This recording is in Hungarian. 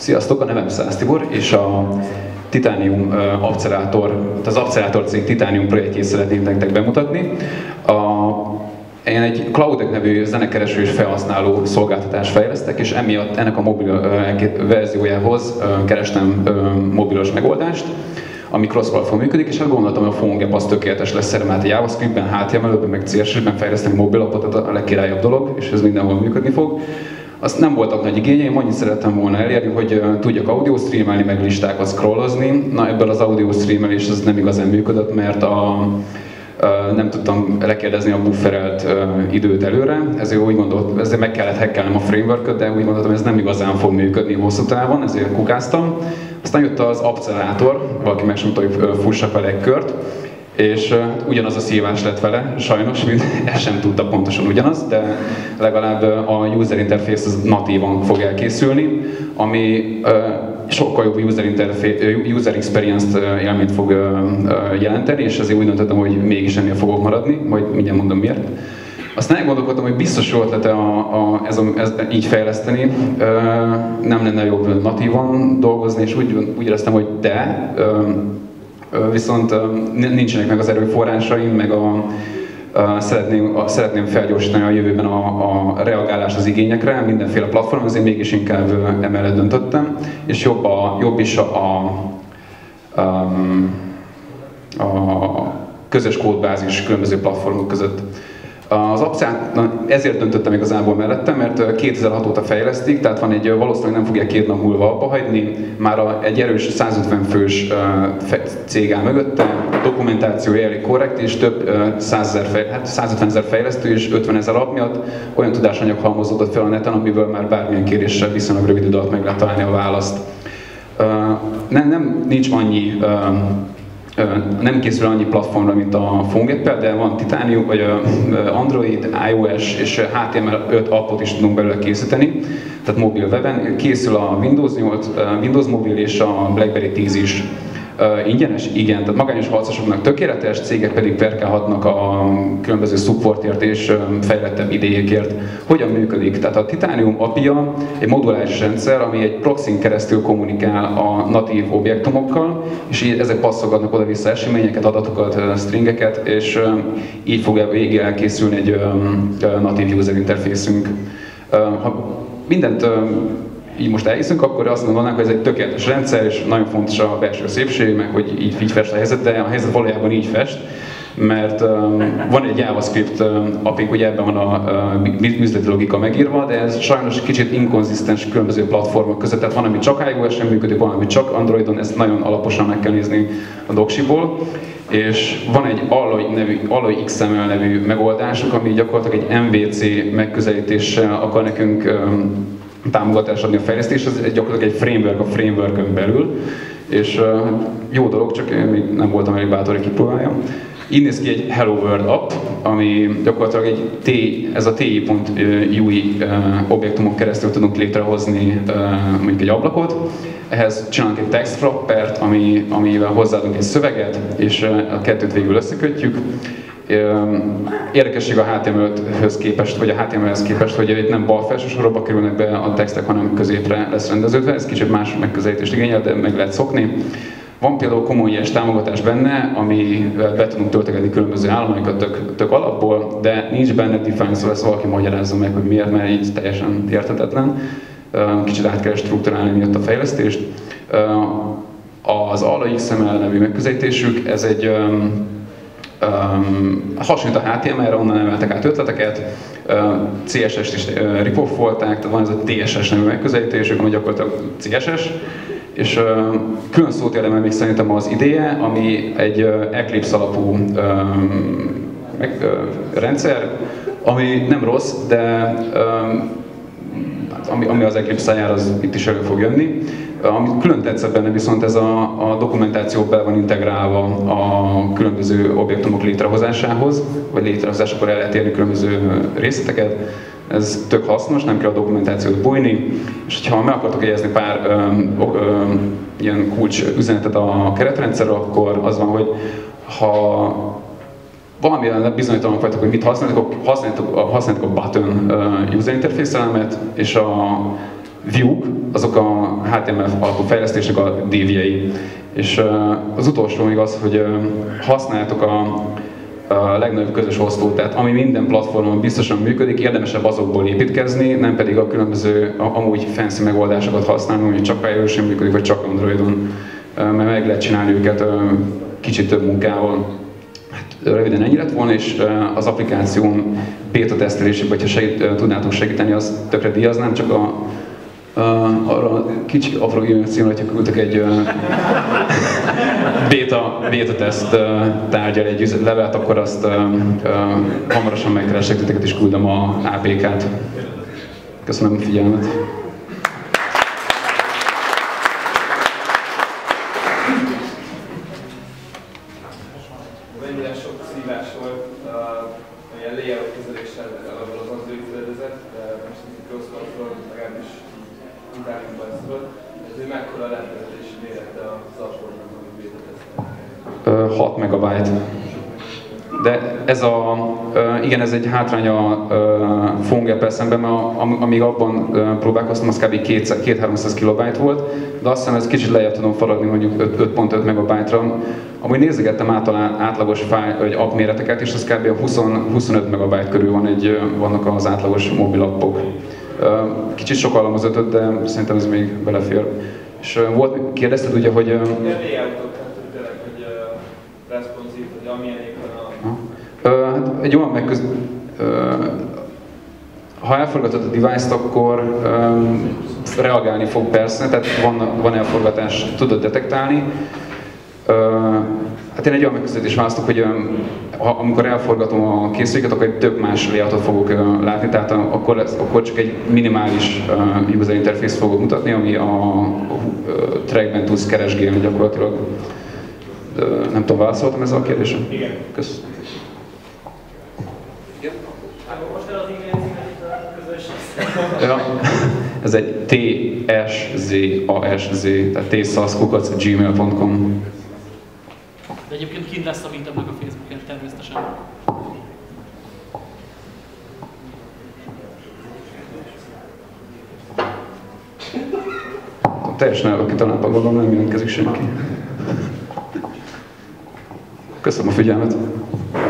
Sziasztok, a nevem Szász Tibor, és a Titanium Accelerátor, az Accelerátor cég Titanium projektjét szeretném nektek bemutatni. Én egy Cloudek nevű zenekereső és felhasználó szolgáltatást fejlesztek, és emiatt ennek a mobil verziójához kerestem mobilos megoldást, ami cross-platform működik, és hát gondoltam, hogy a PhoneGap az tökéletes lesz erre, mert JavaScriptben, HTML-ben, meg CSS-ben fejleszteni mobilapot a legkirályabb dolog, és ez mindenhol működni fog. Azt nem voltak nagy igényeim, annyit szerettem volna elérni, hogy tudjak audio streamelni, meg listákat scrollozni. Na, ebből az audio streamelés az nem igazán működött, mert nem tudtam lekérdezni a bufferelt időt előre, ezért meg kellett hackelnem a frameworköt, de úgy gondoltam, ez nem igazán fog működni hosszú távon, ezért kukáztam. Aztán jött az Accelerátor, valaki meg sem tudta, hogy fussak vele egy kört, és ugyanaz a szívás lett vele, sajnos, mint ezt sem tudta pontosan ugyanaz, de legalább a user interface az natívan fog elkészülni, ami sokkal jobb user experience élményt fog jelenteni, és ezért úgy döntöttem, hogy mégis ennél fogok maradni, majd mindjárt mondom miért. Aztán elgondolkodtam, hogy biztos jó ötlete így fejleszteni, nem lenne jobb natívan dolgozni, és úgy éreztem, hogy viszont nincsenek meg az erőforrásaim, meg szeretném felgyorsítani a jövőben a reagálás az igényekre, mindenféle platformon, azért mégis inkább emellett döntöttem, és jobb is a közös kódbázis különböző platformok között. Ezért döntöttem igazából mellette, mert 2006 óta fejlesztik, tehát valószínűleg nem fogják 2 nap múlva abba hagyni, már egy erős 150 fős cég áll mögötte, a dokumentációja elég korrekt, és több 150 000 fejlesztő és 50 000 app miatt olyan tudásanyag halmozódott fel a neten, amiből már bármilyen kéréssel viszonylag rövid idő alatt meg lehet találni a választ. Nincs annyi nem készül annyi platformra, mint a PhoneGap-el, de van Titanium, vagy Android, iOS és HTML5 appot is tudunk belőle készíteni, tehát mobil weben. Készül a Windows mobil és a BlackBerry 10 is. Ingyenes? Igen, tehát magányos harcosoknak tökéletes, cégek pedig perkálhatnak a különböző supportért és fejlettebb idejékért. Hogyan működik? Tehát a Titanium API-ja egy moduláris rendszer, ami egy proxyn keresztül kommunikál a natív objektumokkal, és így ezek passzolgatnak oda-vissza eseményeket, adatokat, stringeket, és így fog végig elkészülni egy natív user interfészünk. Ha mindent így most elhiszünk, akkor azt mondanánk, hogy ez egy tökéletes rendszer, és nagyon fontos a belső szépség, meg hogy így fest a helyzet, de a helyzet valójában így fest, mert van egy JavaScript API, ugye ebben van a üzleti logika megírva, de ez sajnos kicsit inkonzisztens különböző platformok között, tehát van, ami csak iOS-en működik, van, ami csak Androidon, ezt nagyon alaposan meg kell nézni a doksiból. És van egy Alloy XML nevű megoldásuk, ami gyakorlatilag egy MVC megközelítéssel akar nekünk támogatást adni a fejlesztéshez, ez gyakorlatilag egy framework a frameworkön belül, és jó dolog, csak én még nem voltam elég bátor, hogy kipróbáljam. Így néz ki egy Hello World app, ami gyakorlatilag ez a ti.ui objektumok keresztül tudunk létrehozni mondjuk egy ablakot. Ehhez csinálunk egy text wrappert, amivel hozzáadunk egy szöveget, és a kettőt végül összekötjük. Érdekesség a HTML-höz képest, vagy a HTML-hez képest, hogy itt nem bal felső sorokba kerülnek be a textek, hanem középre lesz rendeződve. Ez kicsit más megközelítést igényel, de meg lehet szokni. Van például komoly ilyes támogatás benne, amivel be tudunk töltegetni különböző állományt tök alapból, de nincs benne define, szóval ezt valaki magyarázza meg, hogy miért, mert így teljesen érthetetlen. Kicsit át kell strukturálni miatt a fejlesztést. Az Alloy XML nevű megközelítésük, ez egy hasonlít a HTML-re, onnan emeltek át ötleteket, CSS-t is ripoffolták, tehát van ez a TSS nevű megközelítésük, ami gyakorlatilag CSS, és külön szót érdemel még szerintem az IDE, ami egy Eclipse alapú rendszer, ami nem rossz, de ami az Eclipse jár, az itt is elő fog jönni. Ami külön tetszett benne viszont ez a dokumentáció be van integrálva a különböző objektumok létrehozásához, vagy létrehozásakor el lehet érni különböző részleteket. Ez tök hasznos, nem kell a dokumentációt bújni, és ha meg akartok jegyezni pár ilyen kulcs üzenetet a keretrendszerről, akkor az van, hogy ha valamilyen bizonytalanok vagytok, hogy mit használtok, használjátok a button user interface elemet, és a view-k, azok a HTML alapú fejlesztésnek a dívjei. És az utolsó még az, hogy használjátok a legnagyobb közös osztót, tehát ami minden platformon biztosan működik, érdemesebb azokból építkezni, nem pedig a különböző amúgy fancy megoldásokat használni, hogy csak iOS-en működik, vagy csak Androidon, mert meg lehet csinálni őket kicsit több munkával. Hát, röviden ennyi lett volna, és az applikáción beta tesztelésében, hogyha tudnátok segíteni, az tökre díjaznám, csak arra kicsi apró e-mail címre, hogyha küldtek egy beta teszt tárgyal egy levelet, akkor azt hamarosan megkeresek titeket, és küldöm a APK-t. Köszönöm a figyelmet! Mennyire sok szívás volt ilyen layout kezeléssel alapból az Android fedezet, de most itt cross-platform legalábbis utánunk beszélt. Ez ő mekkora lehetőzési mérete az apportnak, amit beta tesztelnek? 6 megabyte. De igen, ez egy hátrány a PhoneGap-el szemben, mert amíg abban próbálkoztam, az kb. 200-300 kilobájt volt, de azt hiszem, ezt kicsit lejjebb tudom faragni mondjuk 5.5 megabyte-ra. Amúgy nézegettem átlagos fájl, vagy app méreteket, és az kb. 20-25 megabyte körül vannak az átlagos mobilappok. Kicsit sokkal az 5, de szerintem ez még belefér. És kérdezted ugye, hogy... Responsív, hogy amilyen éppen hát egy olyan ha elforgatod a device-t, akkor reagálni fog persze, tehát van elforgatás, tudod detektálni. Hát én egy olyan megközelítést választok, hogy amikor elforgatom a készüléket, akkor egy több más layoutot fogok látni, tehát akkor csak egy minimális user interface fogok mutatni, ami a trackben tudsz keresgélni gyakorlatilag. Nem tudom, válaszoltam ezzel a kérdésre? Igen. Köszönöm. Most el az e-mail címet a közösség. Ja, ez egy TSZASZ, tehát tsas@gmail.com. De egyébként kint lesz a meetup-nak a Facebookon természetesen. Teljesen el vagyok kitalálva, gondolom, nem jelentkezik senki. Köszönöm a figyelmet!